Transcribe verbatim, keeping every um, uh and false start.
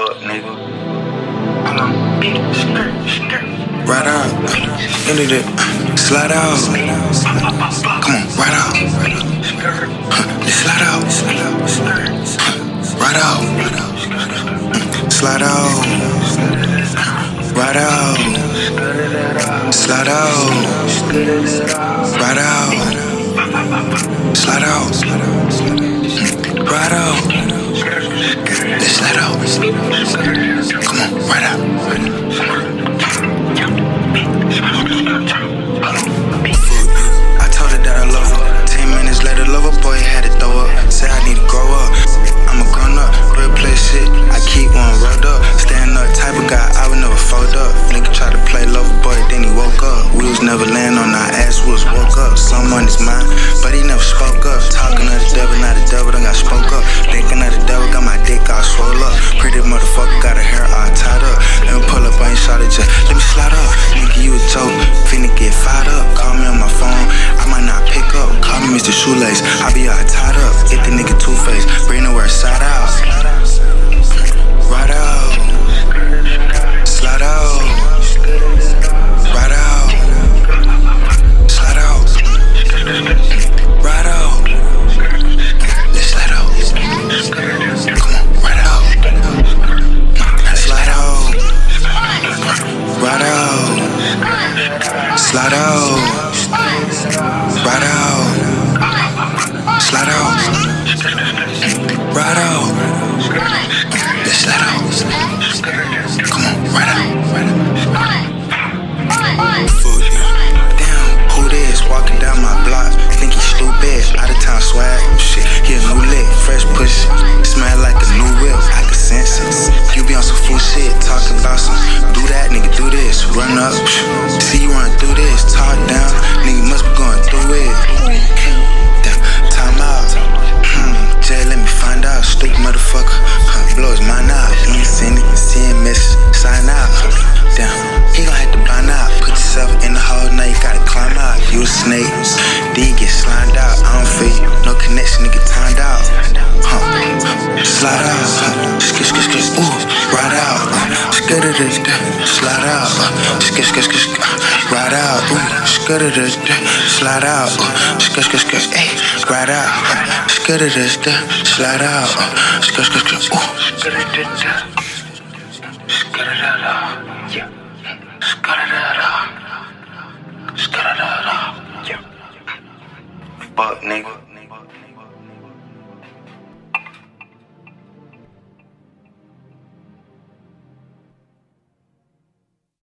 Fuck, nigga. Come on, bitch. Right out. Into it. Slide out. Come on, right out. Let's slide out. Right out. Slide out. Right out. Slide out. Right out. Slide out. Right out. Let's slide out. Come on, right out. I told her that I love her. Ten minutes later, lover boy had to throw up. Said I need to grow up. I'm a grown up, real play shit. I keep one rolled up. Stand up, type of guy I would never fold up. Nigga tried to play lover boy, then he woke up. We was never laying on our ass, we was woke up. Some on his mind, but he never spoke up. Talking to the devil, not the devil, done got spoke up. Thinking of the devil, got my dick all swole up. Pretty motherfucker, got her hair all tied up. Let me pull up, I ain't shot it just let me slide up. Nigga, you a joke, finna get fired up. Call me on my phone, I might not pick up. Call me Mister Shoelace, I be all tied up. If the nigga two-faced, bring the word side out. Right out. Slide out. Right out. Slide out. Right out. Let's slide out. Come on, right out. Slide out. Right out. Slide out. Right out. Slide out. Right out. Let's slide out. Come on, right out. Fuck you. Damn, who this? Walking down my block. Think he stupid. Out of town swag. Shit, he a new lick. Fresh pussy. Smell like a new whip. I can sense it. You be on some fool shit. Talking about some. Do that, nigga, do this. Run up. See you run through this. Talk down. Nigga must be going through it. Damn, time out. Jay, let me find out. Stupid motherfucker. Huh, blow his mind out. You ain't seen it. Seeing message. Sign out. Damn, he gon' have to blind out. Put yourself in the hole, now you gotta climb out. You a snake. Then you get slimed out. I don't feel you. No connection, nigga timed out. Huh. Slide out. Skip, skip, skip. Ooh, ride out. Skid it, slide out. Skip, skip, skip. Ride out. Ooh, skid it, slide out. Skip, skip, skip. Hey, ride out. Skid it, slide out. Skip, skip, skip. Ooh. Yeah. Fuck, nigga.